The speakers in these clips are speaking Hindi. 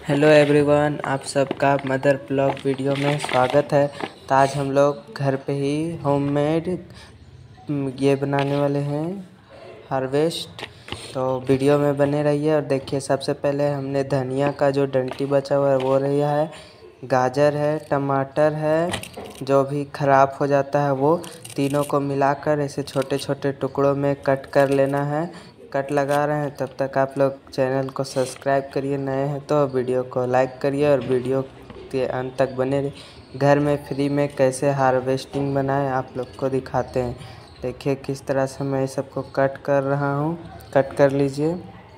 हेलो एवरीवन, आप सबका मदर ब्लॉग वीडियो में स्वागत है। तो आज हम लोग घर पे ही होममेड ये बनाने वाले हैं हार्वेस्ट। तो वीडियो में बने रहिए और देखिए। सबसे पहले हमने धनिया का जो डंटी बचा हुआ है वो लिया है, गाजर है, टमाटर है, जो भी ख़राब हो जाता है वो तीनों को मिलाकर ऐसे छोटे छोटे टुकड़ों में कट कर लेना है। कट लगा रहे हैं, तब तक आप लोग चैनल को सब्सक्राइब करिए, नए हैं तो वीडियो को लाइक करिए और वीडियो के अंत तक बने रहिए। घर में फ्री में कैसे हार्वेस्टिंग बनाएं आप लोग को दिखाते हैं। देखिए किस तरह से मैं इस सबको कट कर रहा हूँ। कट कर लीजिए।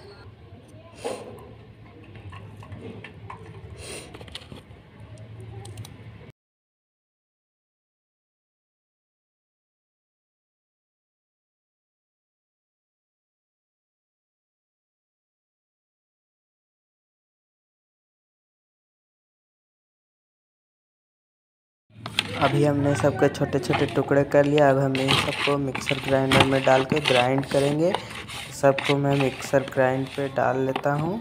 अभी हमने सबके छोटे छोटे टुकड़े कर लिया। अब हम इन सबको मिक्सर ग्राइंडर में डाल के ग्राइंड करेंगे। सबको मैं मिक्सर ग्राइंड पे डाल लेता हूँ।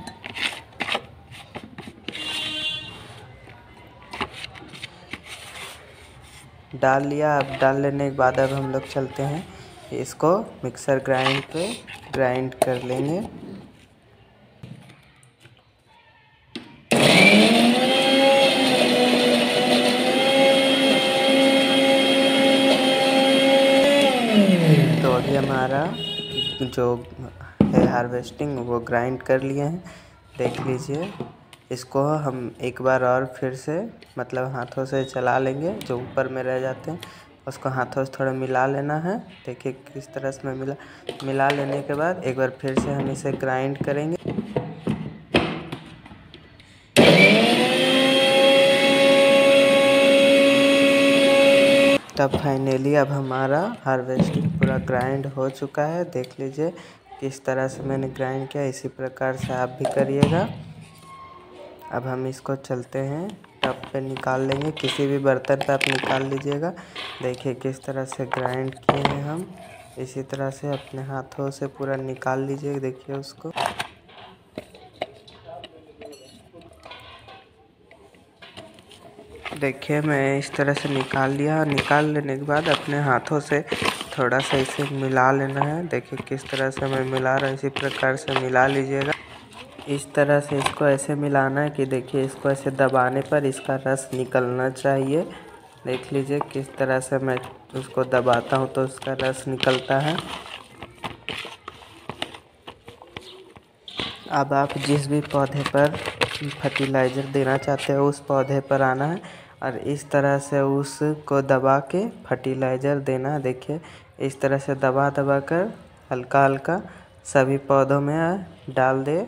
डाल लिया। अब डाल लेने के बाद अब हम लोग चलते हैं, इसको मिक्सर ग्राइंड पे ग्राइंड कर लेंगे। तो अभी हमारा जो है हार्वेस्टिंग वो ग्राइंड कर लिए हैं, देख लीजिए। इसको हम एक बार और फिर से मतलब हाथों से चला लेंगे। जो ऊपर में रह जाते हैं उसको हाथों से थोड़ा मिला लेना है। देखिए किस तरह से मैं मिला लेने के बाद एक बार फिर से हम इसे ग्राइंड करेंगे। तब फाइनली अब हमारा हार्वेस्टिंग पूरा ग्राइंड हो चुका है। देख लीजिए किस तरह से मैंने ग्राइंड किया। इसी प्रकार से आप भी करिएगा। अब हम इसको चलते हैं टब पे निकाल लेंगे। किसी भी बर्तन पे आप निकाल लीजिएगा। देखिए किस तरह से ग्राइंड किए हैं हम। इसी तरह से अपने हाथों से पूरा निकाल लीजिए। देखिए उसको। देखिए मैं इस तरह से निकाल लिया। निकाल लेने के बाद अपने हाथों से थोड़ा सा इसे मिला लेना है। देखिए किस तरह से मैं मिला रहा हूँ। इसी प्रकार से मिला लीजिएगा। इस तरह से इसको ऐसे मिलाना है कि देखिए इसको ऐसे दबाने पर इसका रस निकलना चाहिए। देख लीजिए किस तरह से मैं उसको दबाता हूँ तो उसका रस निकलता है। अब आप जिस भी पौधे पर फर्टिलाइज़र देना चाहते हो उस पौधे पर आना है और इस तरह से उसको दबा के फर्टिलाइज़र देना है। देखिए इस तरह से दबा दबा कर हल्का हल्का सभी पौधों में डाल दे।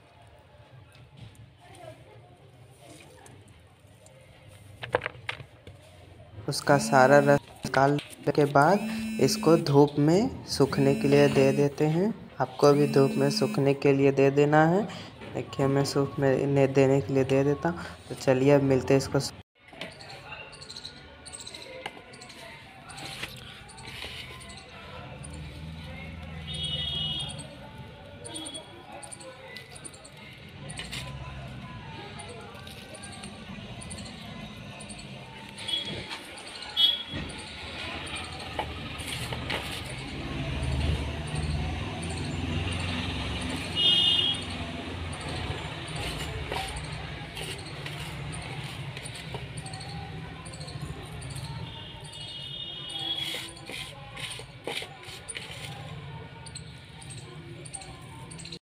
उसका सारा रस निकालने के बाद इसको धूप में सूखने के लिए दे देते हैं। आपको भी धूप में सूखने के लिए दे देना है। देखिए मैं सूखने देने के लिए दे देता हूँ। तो चलिए अब मिलते हैं इसको